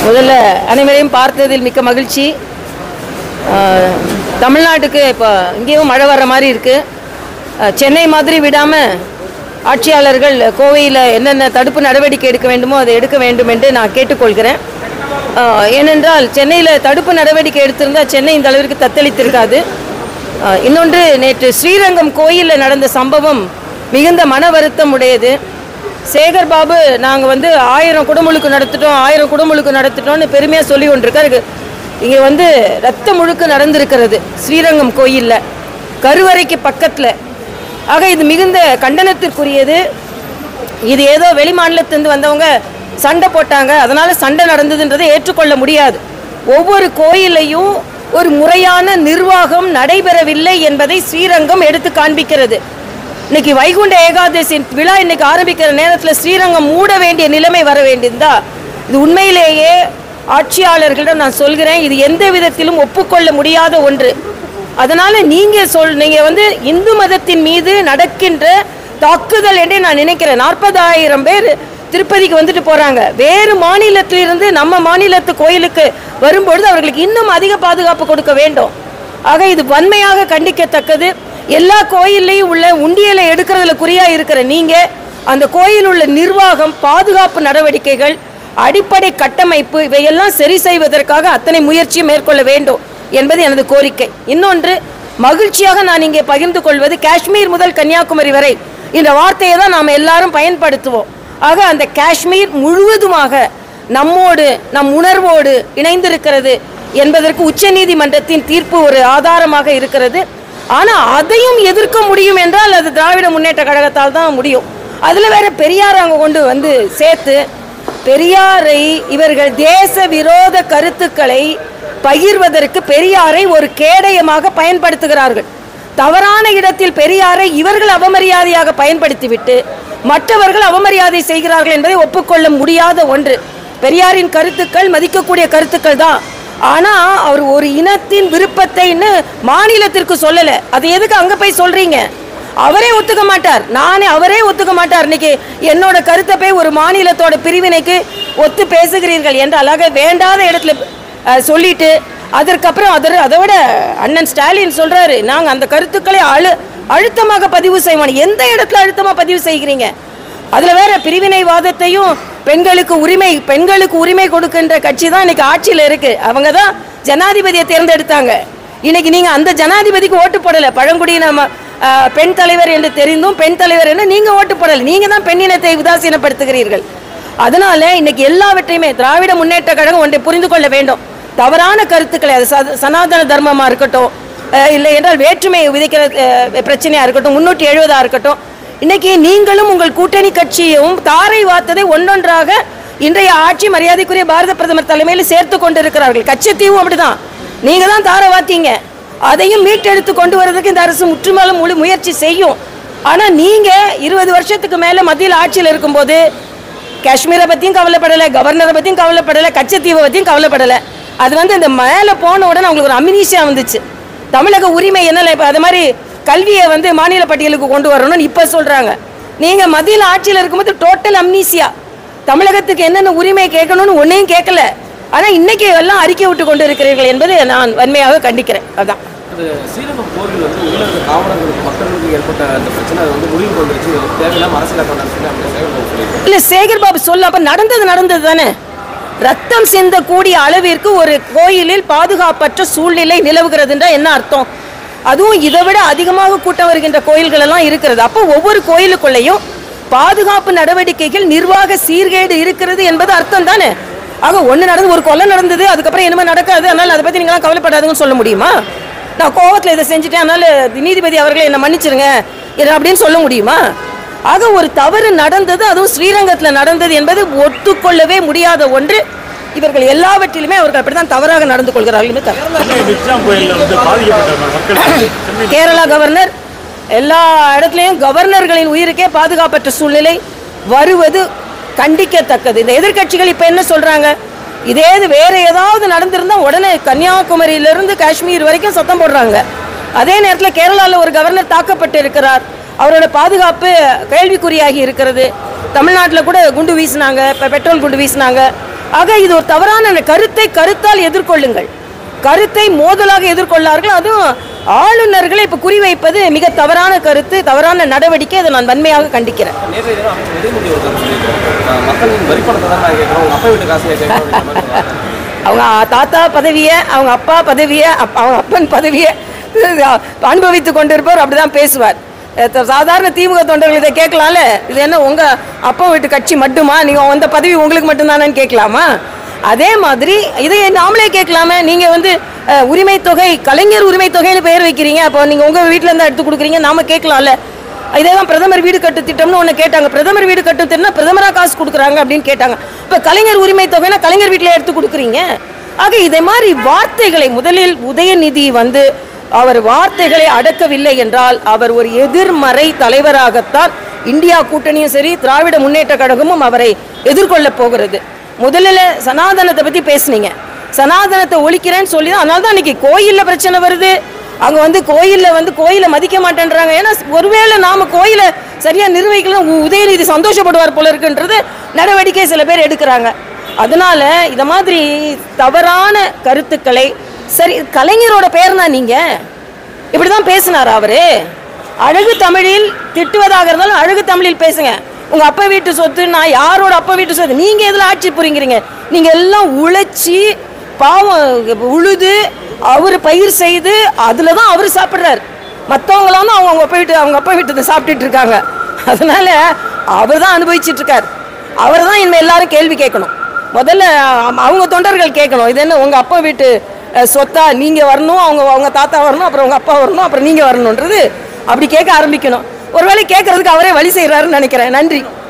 முதல்ல அனைவரையும் பார்த்ததில் மிக்க மகிழ்ச்சி. தமிழ்நாட்டுக்கு இப்போ இங்கேயும் மழை வர்ற மாதிரி இருக்குது. சென்னை மாதிரி விடாமல் ஆட்சியாளர்கள் கோவையில் என்னென்ன தடுப்பு நடவடிக்கை எடுக்க வேண்டுமோ அதை எடுக்க வேண்டும் என்று நான் கேட்டுக்கொள்கிறேன். ஏனென்றால் சென்னையில் தடுப்பு நடவடிக்கை எடுத்திருந்தால் சென்னை இந்த அளவிற்கு தத்தளித்திருக்காது. இன்னொன்று, நேற்று ஸ்ரீரங்கம் கோயிலில் நடந்த சம்பவம் மிகுந்த மன வருத்தம் உடையது. சேகர் பாபு நாங்கள் 1000 குடமுழுக்கு நடத்திட்டோம், 1000 குடமுழுக்கு நடத்திட்டோம்னு பெருமையாக சொல்லி கொண்டிருக்காரு. இங்கே ரத்த முழுக்க நடந்திருக்கிறது ஸ்ரீரங்கம் கோயிலில், கருவறைக்கு பக்கத்தில். ஆக இது மிகுந்த கண்டனத்திற்குரியது. இது ஏதோ வெளி மாநிலத்திலிருந்து வந்தவங்க சண்டை போட்டாங்க, அதனால் சண்டை நடந்ததுன்றதை ஏற்றுக்கொள்ள முடியாது. ஒவ்வொரு கோயிலையும் ஒரு முறையான நிர்வாகம் நடைபெறவில்லை என்பதை ஸ்ரீரங்கம் எடுத்து காண்பிக்கிறது. இன்னைக்கு வைகுண்ட ஏகாதசி விழா இன்னைக்கு ஆரம்பிக்கிற நேரத்தில் ஸ்ரீரங்கம் மூட வேண்டிய நிலைமை வர வேண்டியிருந்தா இது உண்மையிலேயே ஆட்சியாளர்களிடம் நான் சொல்கிறேன், இது எந்த விதத்திலும் ஒப்புக்கொள்ள முடியாத ஒன்று. அதனால நீங்க இந்து மதத்தின் மீது நடக்கின்ற தாக்குதல் என்றே நான் நினைக்கிறேன். 40,000 பேர் திருப்பதிக்கு வந்துட்டு போறாங்க. வேறு மாநிலத்திலிருந்து நம்ம மாநிலத்து கோயிலுக்கு வரும்பொழுது அவர்களுக்கு இன்னும் அதிக பாதுகாப்பு கொடுக்க வேண்டும். ஆக இது வன்மையாக கண்டிக்கத்தக்கது. எல்லா கோயிலையும் உள்ள உண்டியலை எடுக்கிறதுல குறியா இருக்கிற நீங்க அந்த கோயில் உள்ள நிர்வாகம், பாதுகாப்பு நடவடிக்கைகள், அடிப்படை கட்டமைப்பு இவையெல்லாம் சரி செய்வதற்காக அத்தனை முயற்சியும் மேற்கொள்ள வேண்டும் என்பது எனது கோரிக்கை. இன்னொன்று, மகிழ்ச்சியாக நான் இங்கே பகிர்ந்து கொள்வது, காஷ்மீர் முதல் கன்னியாகுமரி வரை இந்த வார்த்தையை தான் நாம் எல்லாரும் பயன்படுத்துவோம். ஆக அந்த காஷ்மீர் முழுவதுமாக நம்மோடு, நம் உணர்வோடு இணைந்திருக்கிறது என்பதற்கு உச்சநீதிமன்றத்தின் தீர்ப்பு ஒரு ஆதாரமாக இருக்கிறது. ஆனால் அதையும் எதிர்க்க முடியும் என்றால் அது திராவிட முன்னேற்ற கழகத்தால் தான் முடியும். அதில் வேற பெரியார் அங்கே கொண்டு சேர்த்து பெரியாரை இவர்கள் தேச விரோத கருத்துக்களை பகிர்வதற்கு பெரியாரை ஒரு கேடயமாக பயன்படுத்துகிறார்கள். தவறான இடத்தில் பெரியாரை இவர்கள் அவமரியாதையாக பயன்படுத்திவிட்டு மற்றவர்கள் அவமரியாதை செய்கிறார்கள் என்பதை ஒப்புக்கொள்ள முடியாத ஒன்று. பெரியாரின் கருத்துக்கள் மதிக்கக்கூடிய கருத்துக்கள் தான். ஆனால் அவர் ஒரு இனத்தின் விருப்பத்தைன்னு மாநிலத்திற்கு சொல்லலை. அது எதுக்கு அங்கே போய் சொல்றீங்க? அவரே ஒத்துக்க மாட்டார், அவரே ஒத்துக்க மாட்டார். இன்னைக்கு என்னோட கருத்தை போய் ஒரு மாநிலத்தோட பிரிவினைக்கு ஒத்து பேசுகிறீர்கள் என்றால் வேண்டாத இடத்துல சொல்லிட்டு அதற்கப்புறம் அதோட அண்ணன் ஸ்டாலின் சொல்றாரு, நாங்கள் அந்த கருத்துக்களை அழுத்தமாக பதிவு செய்வோம். எந்த இடத்துல அழுத்தமாக பதிவு செய்கிறீங்க? அதில் வேற பிரிவினைவாதத்தையும் பெண்களுக்கு உரிமை கொடுக்கின்ற கட்சி தான் இன்னைக்கு ஆட்சியில் இருக்கு. அவங்க தான் ஜனாதிபதியை தேர்ந்தெடுத்தாங்க. இன்னைக்கு நீங்க அந்த ஜனாதிபதிக்கு ஓட்டு போடலை. பழங்குடியின பெண் தலைவர் என்று தெரிந்தும் பெண் தலைவர் என்று நீங்க ஓட்டு போடலை. நீங்க தான் பெண்ணினத்தை உதாசீனப்படுத்துகிறீர்கள். அதனால இன்னைக்கு எல்லாவற்றையுமே திராவிட முன்னேற்ற கழகம் ஒன்றை புரிந்து கொள்ள வேண்டும். தவறான கருத்துக்களை, அது சனாதன தர்மமா இருக்கட்டும், இல்லை என்றால் வேற்றுமை விதைக்கிற பிரச்சனையா இருக்கட்டும், 370 இருக்கட்டும், இன்னைக்கு நீங்களும் உங்கள் கூட்டணி கட்சியும் தாரை வார்த்ததை ஒன்றொன்றாக இன்றைய ஆட்சி மரியாதைக்குரிய பாரத பிரதமர் தலைமையில் சேர்த்து கொண்டிருக்கிறார்கள். கச்சத்தீவும் அப்படிதான், நீங்க தான் தாரை வாத்தீங்க. அதையும் மீட்டெடுத்து கொண்டு வரதுக்கு இந்த அரசு முழு முயற்சி செய்யும். ஆனா நீங்க 20 வருஷத்துக்கு மேல மத்தியில் ஆட்சியில் இருக்கும்போது காஷ்மீரை பத்தியும் கவலைப்படலை, கவர்னரை பத்தியும் கவலைப்படலை, கச்சத்தீவை பத்தியும் கவலைப்படலை. அது இந்த மேலே போன உடனே அவங்களுக்கு ஒரு அம்னீசியா வந்துச்சு. தமிழக உரிமை என்ன, இப்போ அது மாதிரி கல்வியை மாநில பட்டியலுக்கு கொண்டு வரணும்னு இப்போ சொல்கிறாங்க. நீங்கள் மத்தியில் ஆட்சியில் இருக்கும்போது டோட்டல் அம்னீசியா, தமிழகத்துக்கு என்னென்ன உரிமை கேட்கணும்னு ஒன்றையும் கேட்கல. ஆனால் இன்னைக்கு எல்லாம் அறிக்கை விட்டு கொண்டு இருக்கிறீர்கள் என்பது நான் வன்மையாக கண்டிக்கிறேன். அதுதான் ஸ்ரீரங்கம் கோவில் காவலர்களுக்கு மக்களுக்கு ஏற்பட்ட அந்த பிரச்சனை முடிவு வந்துருச்சு, தேவையில்லாம அரசியல் இல்லை. சேகர் பாபு சொல்ல அப்போ நடந்தது தானே. ரத்தம் சிந்தக்கூடிய அளவிற்கு ஒரு கோயிலில் பாதுகாப்பற்ற சூழ்நிலை நிலவுகிறதுன்றா என்ன அர்த்தம்? அதுவும் இதை விட அதிகமாக கூட்டம் வருகின்ற கோயில்கள் எல்லாம் இருக்கிறது. அப்போ ஒவ்வொரு கோயிலுக்குள்ளேயும் பாதுகாப்பு நடவடிக்கைகள், நிர்வாக சீர்கேடு இருக்கிறது என்பது அர்த்தம் தானே. ஆக ஒன்று நடந்து, ஒரு கொலை நடந்தது, அதுக்கப்புறம் இனிமேல் நடக்காது, அதனால் அதை பற்றி நீங்களாம் கவலைப்படாதுன்னு சொல்ல முடியுமா? நான் கோவத்தில் இதை செஞ்சுட்டேன், அதனால் நீதிபதி அவர்களை என்னை மன்னிச்சிருங்க அப்படின்னு சொல்ல முடியுமா? ஆக ஒரு தவறு நடந்தது, அதுவும் ஸ்ரீரங்கத்தில் நடந்தது என்பது ஒத்துக்கொள்ளவே முடியாத ஒன்று. இவர்கள் எல்லாவற்றிலுமே அவர்கள் அப்படித்தான் தவறாக நடந்து கொள்கிறார்கள். கேரளா கவர்னர், எல்லா இடத்துலையும் கவர்னர்களின் உயிருக்கே பாதுகாப்பற்ற சூழ்நிலை வருவது கண்டிக்கத்தக்கது. இந்த எதிர்கட்சிகள் இப்ப என்ன சொல்றாங்க? இதே வேற ஏதாவது நடந்திருந்தா உடனே கன்னியாகுமரியிலிருந்து காஷ்மீர் வரைக்கும் சத்தம் போடுறாங்க. அதே நேரத்தில் கேரளாவில் ஒரு கவர்னர் தாக்கப்பட்டு இருக்கிறார், அவரோட பாதுகாப்பு கேள்விக்குறியாகி இருக்கிறது. தமிழ்நாட்டில் கூட குண்டு வீசினாங்க, பெட்ரோல் குண்டு வீசினாங்க. ஆக இது ஒரு தவறான கருத்தை கருத்தால் எதிர்கொள்ளுங்கள். கருத்தை மோதலாக எதிர்கொள்ளார்கள். அதுவும் ஆளுநர்களை இப்ப குறிவைப்பது மிக தவறான கருத்து, தவறான நடவடிக்கை. அதை நான் வன்மையாக கண்டிக்கிறேன். அவங்க தாத்தா பதவியை, அவங்க அப்பா பதவியை, அவங்க அப்பன் பதவியை அனுபவித்து கொண்டிருப்பவர் அப்படிதான் பேசுவார். சாதாரண திமுக தொண்டர்கள் இதை கேட்கலாம்ல, இது என்ன உங்க அப்பா வீட்டு கட்சி மட்டுமா, நீங்க அந்த பதவி உங்களுக்கு மட்டும்தானு கேட்கலாமா? அதே மாதிரி இதை நாமளே கேட்கலாமே. நீங்க உரிமை தொகை, கலைஞர் உரிமை தொகைன்னு பெயர் வைக்கிறீங்க, அப்போ நீங்க உங்க வீட்டுல இருந்தா எடுத்து கொடுக்குறீங்க, நாம கேட்கலாம்ல. இதேதான் பிரதமர் வீடு கட்டு திட்டம்னு ஒன்று கேட்டாங்க. பிரதமர் வீடு கட்டு திட்டம்னா பிரதமராக காசு கொடுக்குறாங்க அப்படின்னு கேட்டாங்க. இப்போ கலைஞர் உரிமை தொகைனா கலைஞர் வீட்டில் எடுத்து கொடுக்குறீங்க. ஆக இதே மாதிரி வார்த்தைகளை, முதலில் உதயநிதி அவர் வார்த்தைகளை அடக்கவில்லை என்றால் அவர் ஒரு எதிர்மறை தலைவராகத்தான் இந்தியா கூட்டணியும் சரி திராவிட முன்னேற்ற கழகமும் அவரை எதிர்கொள்ள போகிறது. முதலில் சனாதனத்தை பற்றி பேசுனீங்க, சனாதனத்தை ஒழிக்கிறேன்னு சொல்லி தான், அதனால தான் இன்னைக்கு கோயிலில் பிரச்சனை வருது. அங்கே கோயிலை மதிக்க மாட்டேன்றாங்க. ஏன்னா ஒருவேளை நாம கோயிலை சரியா நிர்வகிக்கலாம் உதயநிதி சந்தோஷப்படுவார் போல இருக்குன்றது நடவடிக்கை சில பேர் எடுக்கிறாங்க. அதனால இத மாதிரி தவறான கருத்துக்களை, சரி கலைஞரோட பேர் தான் நீங்க இப்படிதான் பேசினார் அவரு. அழகு தமிழில் திட்டுவதாக இருந்தாலும் அழகு தமிழில் பேசுங்க. உங்க அப்பா வீட்டு சொத்து, நான் யாரோட அப்பா வீட்டு சொத்து, நீங்க எதுல ஆட்சி புரிங்கிறீங்க? நீங்க எல்லாம் உழைச்சி பாவம் உழுது அவர் பயிர் செய்து அதுல தான் அவர் சாப்பிட்றாரு. மற்றவங்களாம் தான் அவங்க அப்பா வீட்டு சாப்பிட்டுட்டு இருக்காங்க. அதனால அவர் தான் அனுபவிச்சுட்டு இருக்காரு. அவர் தான் இனிமேல் எல்லாரும் கேள்வி கேட்கணும். முதல்ல அவங்க தொண்டர்கள் கேட்கணும், இது என்ன உங்க அப்பா வீட்டு சொத்தா, நீங்க வரணும், அவங்க தாத்தா வரணும், அப்புறம் உங்க அப்பா வரணும், அப்புறம் நீங்க வரணும்ன்றது அப்படி கேட்க ஆரம்பிக்கணும். ஒருவேளை கேட்கறதுக்கு அவரே வழி செய்யறாருன்னு நினைக்கிறேன். நன்றி.